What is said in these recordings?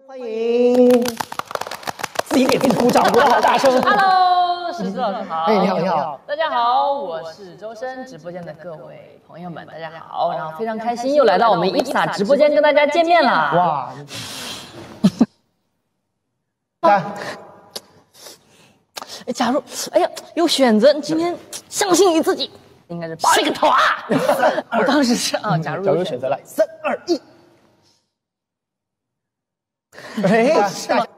欢迎，自己给自己鼓掌，鼓得好大声。 Hello， 石子老师好。 哎，你好，你好。 大家好，我是周深直播间的各位朋友们，大家好。然后非常开心又来到我们伊普萨直播间跟大家见面啦。 哇！来， 假如有选择，今天相信你自己，应该是拔了个头啊！我当时是啊，假如有选择， 来，3、2、1。哎，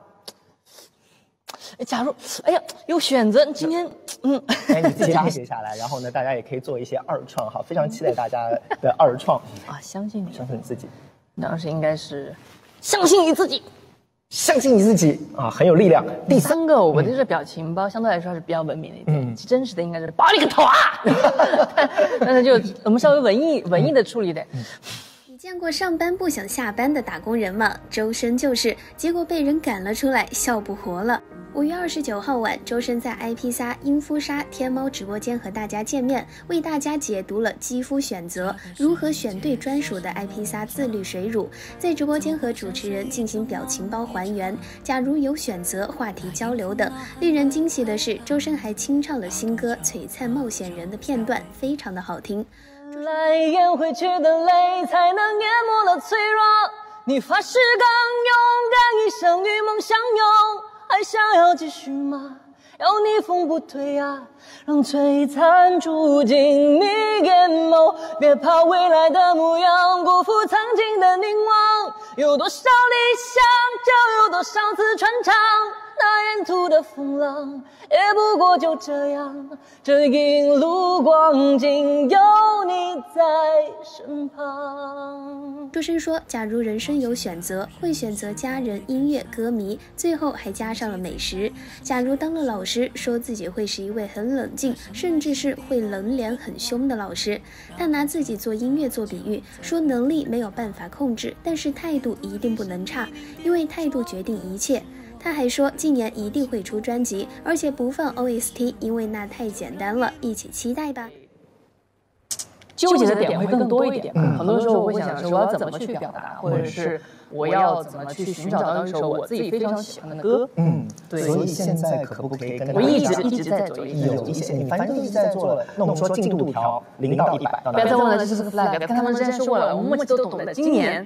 假如有选择，今天哎，你自己写下来，然后呢，大家也可以做一些二创哈，非常期待大家的二创啊，相信你， 相信你自己。 当时应该是相信你自己。 相信你自己啊，很有力量。 第三个，我的这个表情包相对来说还是比较文明的一点，真实的应该是拔了个头啊！但是就我们稍微文艺的处理点。 你见过上班不想下班的打工人吗？周深就是，结果被人赶了出来，笑不活了。5月29号晚，周深在 IP3英肤纱天猫直播间和大家见面，为大家解读了肌肤选择，如何选对专属的 IP3自律水乳，在直播间和主持人进行表情包还原，假如有选择话题交流等。令人惊喜的是，周深还清唱了新歌《璀璨冒险人》的片段，非常的好听。 来咽回去的泪，才能淹没了脆弱。你发誓更勇敢，一生与梦相拥，还想要继续吗？要逆风不退啊，让璀璨住进你眼眸。别怕未来的模样辜负曾经的凝望，有多少理想就有多少次传唱，那沿途的风浪也不过就这样，这一路光景有你在身旁。 周深说，假如人生有选择，会选择家人、音乐、歌迷，最后还加上了美食。假如当了老师，说自己会是一位很冷静，甚至是会冷脸很凶的老师。他拿自己做音乐做比喻，说能力没有办法控制，但是态度一定不能差，因为态度决定一切。他还说今年一定会出专辑，而且不放 OST， 因为那太简单了，一起期待吧。 纠结的点会更多一点，很多时候我会想说我要怎么去表达，或者是我要怎么去寻找到一首我自己非常喜欢的歌。 对。所以现在可不可以跟我一直在走有一些，你反正都一直在做了。那我们说进度条0到100， 不要再问了，这是个 flag， 跟他们之前说过了，我们默契都懂的。今年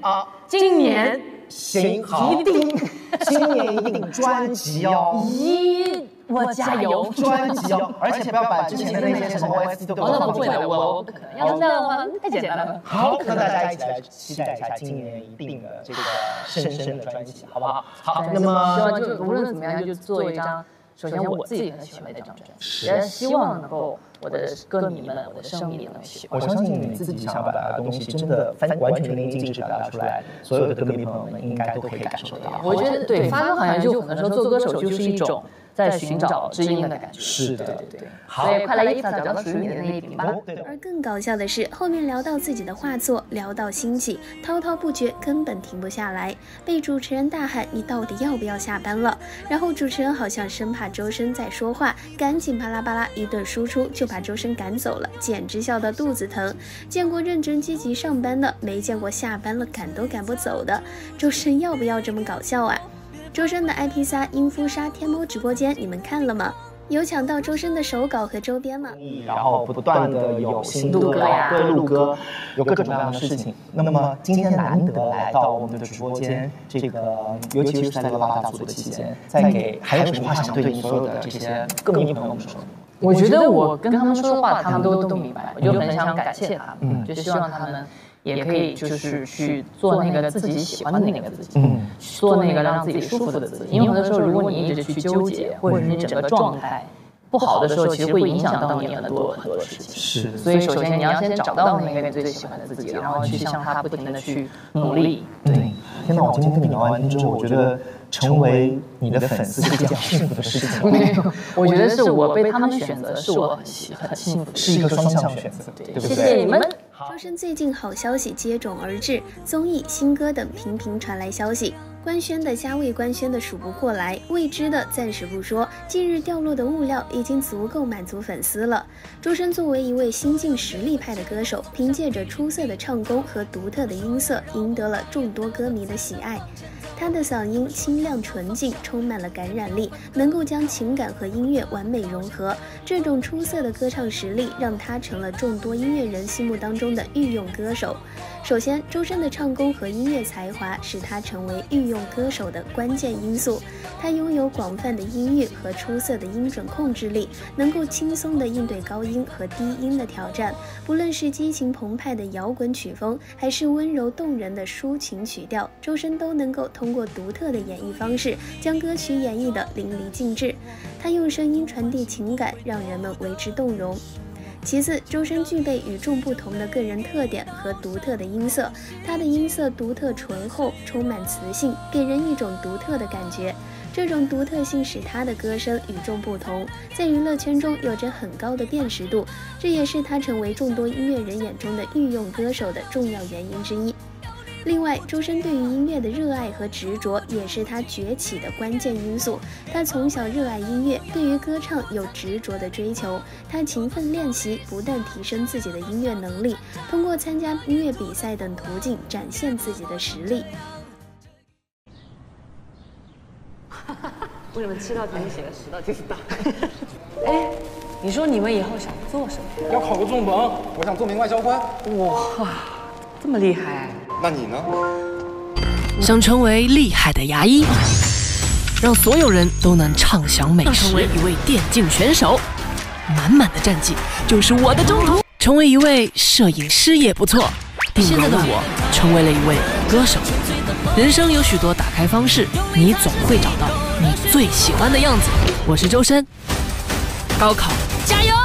行好，一定，今年一定专辑哦。 我加油！ 专辑哦，而且不要把之前的那些什么 OST 都不会的，我不可能。要是这样的话，太简单了。 好，那大家一起来期待一下今年一定的这个深的专辑，好不好？好，那么希望就无论怎么样，就做一张，首先我自己很喜欢的一张专辑，也希望能够我的歌迷们、我的生命能喜欢。 我相信你自己想表达的东西，真的完全淋漓尽致表达出来，所有的歌迷朋友们应该都可以感受得到。 我觉得对，发歌好像就可能说做歌手就是一种在寻找知音的感觉。 是的，对。 好，所以快来伊普萨找到属于你的那一瓶吧。 而更搞笑的是，后面聊到自己的画作，聊到兴起，滔滔不绝，根本停不下来。被主持人大喊：“你到底要不要下班了？”然后主持人好像生怕周深在说话，赶紧巴拉巴拉一顿输出，就把周深赶走了，简直笑到肚子疼。见过认真积极上班的，没见过下班了赶都赶不走的。周深要不要这么搞笑啊？周深的 IP3英肤纱天猫直播间，你们看了吗？有抢到周深的手稿和周边吗？ 然后不断的有新录歌呀，对，录歌，有各种各样的事情。那么今天难得来到我们的直播间，这个尤其是在这个大组的期间，再给还有什么话想对你所有的这些歌迷朋友们说？ 我觉得我跟他们说的话，他们都明白，我就很想感谢他们，就希望他们也可以就是去做那个自己喜欢的那个自己，做那个让自己舒服的自己。因为很多时候，如果你一直去纠结，或者是你整个状态不好的时候，其实会影响到你很多事情。 是， 所以首先你要先找到那个你最喜欢的自己，然后去向他不停的去努力。 对，天哪！我今天跟你聊完天之后，我觉得成为你的粉丝是一件好幸福的事情。 没有，我觉得是我被他们选择，是我很幸福， 是一个双向选择，对不对？ 谢谢你们。 周深最近好消息接踵而至，综艺、新歌等频频传来消息。官宣的加未官宣的数不过来，未知的暂时不说。近日掉落的物料已经足够满足粉丝了。周深作为一位新晋实力派的歌手，凭借着出色的唱功和独特的音色，赢得了众多歌迷的喜爱。 他的嗓音清亮纯净，充满了感染力，能够将情感和音乐完美融合。这种出色的歌唱实力让他成了众多音乐人心目当中的御用歌手。首先，周深的唱功和音乐才华使他成为御用歌手的关键因素。他拥有广泛的音域和出色的音准控制力，能够轻松地应对高音和低音的挑战。不论是激情澎湃的摇滚曲风，还是温柔动人的抒情曲调，周深都能够通过独特的演绎方式将歌曲演绎得淋漓尽致。他用声音传递情感，让人们为之动容。其次，周深具备与众不同的个人特点和独特的音色，他的音色独特醇厚，充满磁性，给人一种独特的感觉。这种独特性使他的歌声与众不同，在娱乐圈中有着很高的辨识度，这也是他成为众多音乐人眼中的御用歌手的重要原因之一。另外，周深对于音乐的热爱和执着也是他崛起的关键因素。他从小热爱音乐，对于歌唱有执着的追求。他勤奋练习，不断提升自己的音乐能力，通过参加音乐比赛等途径展现自己的实力。 为什么7道题你写了10道就知道？哎，你说你们以后想做什么？ 要考个重本，我想做名外交官。 哇，这么厉害！ 那你呢？ 想成为厉害的牙医，让所有人都能畅享美食；成为一位电竞选手，满满的战绩就是我的征途；成为一位摄影师也不错。现在的我成为了一位歌手。人生有许多打开方式，你总会找到你最喜欢的样子。我是周深，高考加油！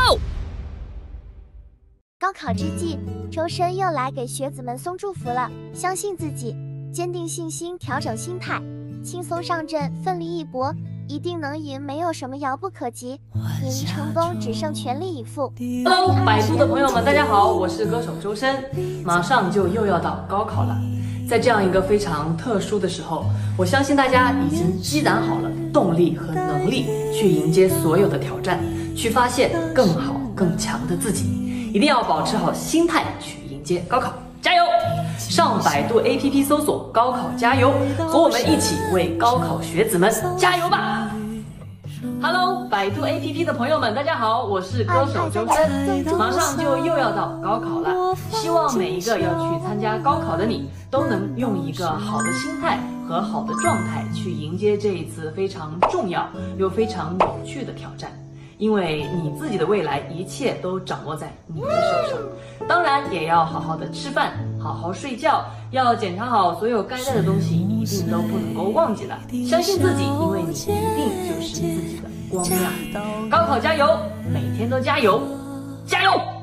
高考之际，周深又来给学子们送祝福了。相信自己，坚定信心，调整心态，轻松上阵，奋力一搏，一定能赢，没有什么遥不可及。你离成功只剩全力以赴。 Hello， 百度的朋友们，大家好，我是歌手周深。马上就又要到高考了，在这样一个非常特殊的时候，我相信大家已经积攒好了动力和能力，去迎接所有的挑战，去发现更好更强的自己。一定要保持好心态去迎接高考，加油！上百度 APP 搜索高考加油，和我们一起为高考学子们加油吧！ Hello， 百度 APP 的朋友们，大家好，我是歌手周深。马上就又要到高考了，希望每一个要去参加高考的你，都能用一个好的心态和好的状态去迎接这一次非常重要又非常有趣的挑战。因为你自己的未来，一切都掌握在你的手上。当然，也要好好的吃饭，好好睡觉，要检查好所有该带的东西，一定都不能够忘记了。相信自己，因为你一定就是自己的光亮。高考加油，每天都加油，加油！